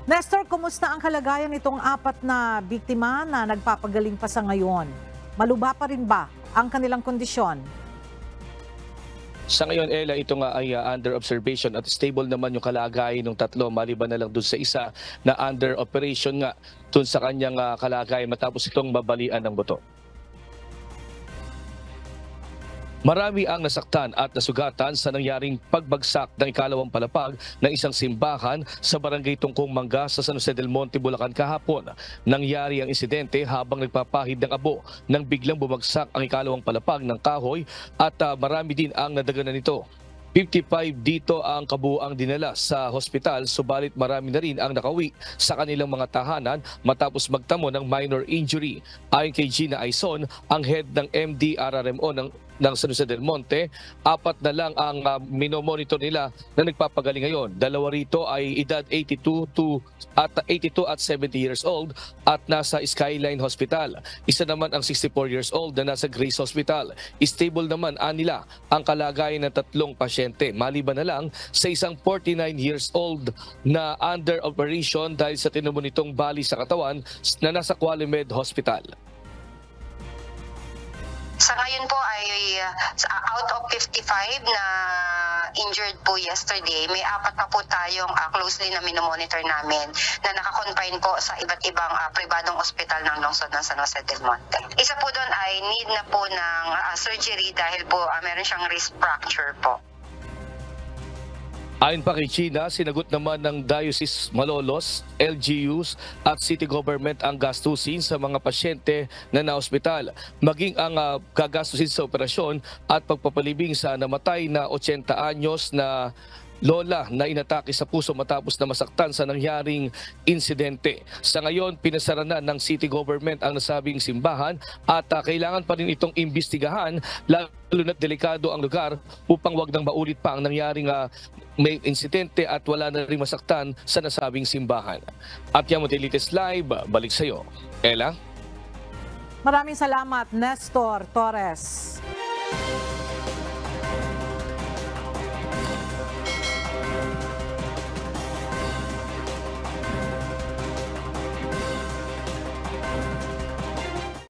Nestor, kumusta ang kalagayan nitong apat na biktima na nagpapagaling pa sa ngayon? Malubha pa rin ba ang kanilang kondisyon? Sa ngayon, Ella, ito nga ay under observation at stable naman yung kalagayan ng tatlo maliban na lang dun sa isa na under operation nga dun sa kanyang kalagayan matapos itong mabalian ng buto. Marami ang nasaktan at nasugatan sa nangyaring pagbagsak ng ikalawang palapag ng isang simbahan sa barangay Tungkong Mangga sa San Jose del Monte, Bulacan kahapon. Nangyari ang insidente habang nagpapahid ng abo nang biglang bumagsak ang ikalawang palapag ng kahoy at marami din ang nadaganan nito. 55 dito ang kabuuang dinala sa hospital, subalit marami na rin ang nakauwi sa kanilang mga tahanan matapos magtamo ng minor injury. Ayon kay Gina Aison, ang head ng MDRRMO ng San Jose del Monte, apat na lang ang minomonitor nila na nagpapagaling ngayon. Dalawa rito ay edad 82 at 70 years old at nasa Skyline Hospital. Isa naman ang 64 years old na nasa Grace Hospital. Stable naman nila ang kalagayan ng tatlong pasyente. Maliban na lang sa isang 49 years old na under operation dahil sa tinamo nitong bali sa katawan na nasa Qualimed Hospital. Sa ngayon po ay out of 55 na injured po yesterday, may apat pa po tayong closely na minomonitor namin na nakakonfine po sa iba't ibang pribadong ospital ng lungsod ng San Jose del Monte. Isa po doon ay need na po ng surgery dahil po meron siyang wrist fracture po. Ayon pa kay China, sinagot naman ng Diocese Malolos, LGUs at City Government ang gastusin sa mga pasyente na naospital, maging ang gagastusin sa operasyon at pagpapalibing sa namatay na 80 anyos na lola na inatake sa puso matapos na masaktan sa nangyaring insidente. Sa ngayon, pinasara na ng City Government ang nasabing simbahan at kailangan pa rin itong imbestigahan lalo na't delikado ang lugar upang wag nang maulit pa ang nangyaring may insidente at wala na rin masaktan sa nasabing simbahan. At yan, Utilities Live, balik sa iyo. Ella? Maraming salamat, Nestor Torres.